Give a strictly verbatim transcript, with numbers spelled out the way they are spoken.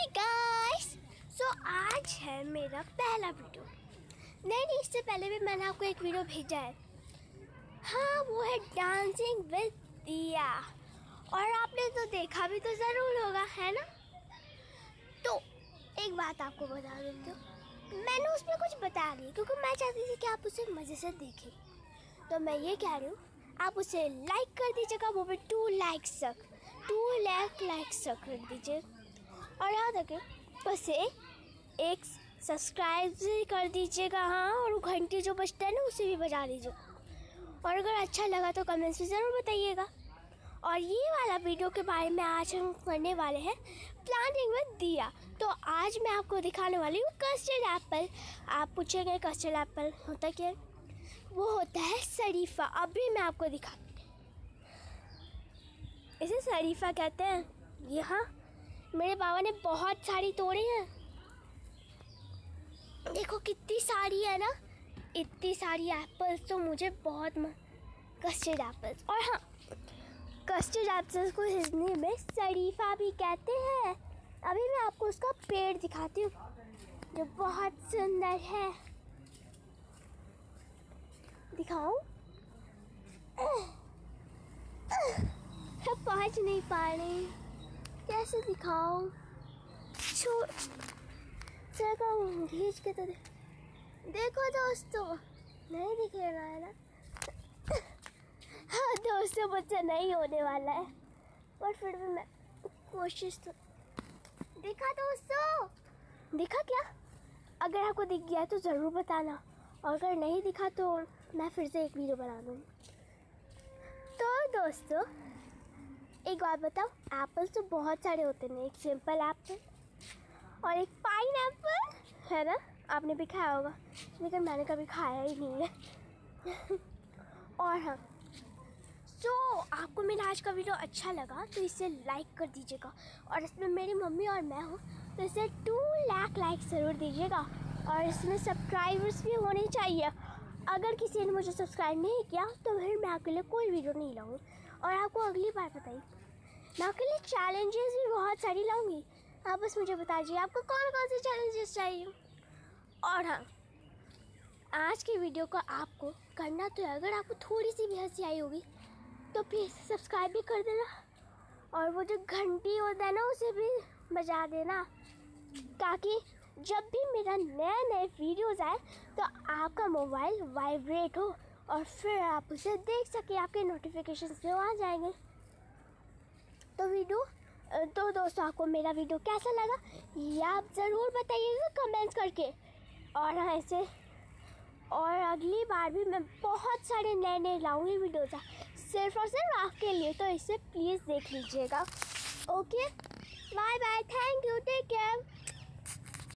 Hi guys, सो आज है मेरा पहला वीडियो। नहीं नहीं इससे पहले भी मैंने आपको एक वीडियो भेजा है। हाँ, वो है डांसिंग विद दिया, और आपने तो देखा भी तो ज़रूर होगा, है ना। तो एक बात आपको बता देती हूँ, मैंने उसमें कुछ बता रही है क्योंकि मैं चाहती थी कि आप उसे मज़े से देखें। तो मैं ये कह रही हूँ, आप उसे लाइक कर दीजिएगा, वो भी टू लाइक्स तक, टू लाख लाइक्स तक कर दीजिए। और याद रखें उसे एक सब्सक्राइब भी कर दीजिएगा। हाँ, और वो घंटी जो बजता है ना उसे भी बजा दीजिए। और अगर अच्छा लगा तो कमेंट्स में ज़रूर बताइएगा। और ये वाला वीडियो के बारे में आज हम करने वाले हैं प्लांटिंग विद दिया। तो आज मैं आपको दिखाने वाली हूँ कस्टर्ड एप्पल। आप पूछेंगे कस्टर्ड एप्पल होता क्या है? वो होता है शरीफा। अभी मैं आपको दिखाती हूँ, इसे शरीफा कहते हैं। यहाँ मेरे बाबा ने बहुत सारी तोड़ी हैं, देखो कितनी सारी है ना, इतनी सारी एप्पल्स। तो मुझे बहुत कस्टर्ड एप्पल्स, और हाँ, कस्टर्ड एप्पल्स को हिंदी में शरीफा भी कहते हैं। अभी मैं आपको उसका पेड़ दिखाती हूँ जो बहुत सुंदर है। दिखाऊं? पहुँच नहीं पा रही, कैसे दिखाऊं? छोड़ खींच के तो दे। देखो दोस्तों, नहीं दिख रहा है ना। हाँ दोस्तों, मुझसे नहीं होने वाला है, पर फिर भी मैं कोशिश तो। दिखा दोस्तों? दिखा क्या? अगर आपको दिख गया तो ज़रूर बताना, और अगर नहीं दिखा तो मैं फिर से एक वीडियो बना दूँगी। तो दोस्तों एक बात बताओ, एप्पल्स तो बहुत सारे होते हैं। एक सिंपल एप्पल और एक पाइन एप्पल, है ना। आपने भी खाया होगा, लेकिन मैंने कभी खाया ही नहीं है। और हाँ, सो आपको मेरा आज का वीडियो अच्छा लगा तो इसे लाइक कर दीजिएगा, और इसमें मेरी मम्मी और मैं हूँ तो इसे टू लाख लाइक ज़रूर दीजिएगा। और इसमें सब्सक्राइबर्स भी होने चाहिए। अगर किसी ने मुझे सब्सक्राइब नहीं किया तो फिर मैं आपके लिए कोई वीडियो नहीं लाऊंगी। और आपको अगली बार बताइए, मैं आपके लिए चैलेंजेस भी बहुत सारी लाऊंगी। आप बस मुझे बता दीजिए आपको कौन कौन से चैलेंजेस चाहिए। और हाँ, आज की वीडियो को आपको करना तो है, अगर आपको थोड़ी सी भी हंसी आई होगी तो प्लीज़ सब्सक्राइब भी कर देना, और वो जो घंटी होता है ना उसे भी बजा देना, ताकि जब भी मेरा नए नए वीडियोज़ आए तो आपका मोबाइल वाइब्रेट हो और फिर आप उसे देख सकें, आपके नोटिफिकेशन से आ जाएंगे। तो वीडियो तो दोस्तों आपको मेरा वीडियो कैसा लगा ये आप ज़रूर बताइएगा कमेंट्स करके। और हाँ, ऐसे और अगली बार भी मैं बहुत सारे नए नए लाऊंगी वीडियोज़ सिर्फ और सिर्फ आपके लिए, तो इसे प्लीज़ देख लीजिएगा। Okay, bye bye, thank you, take care.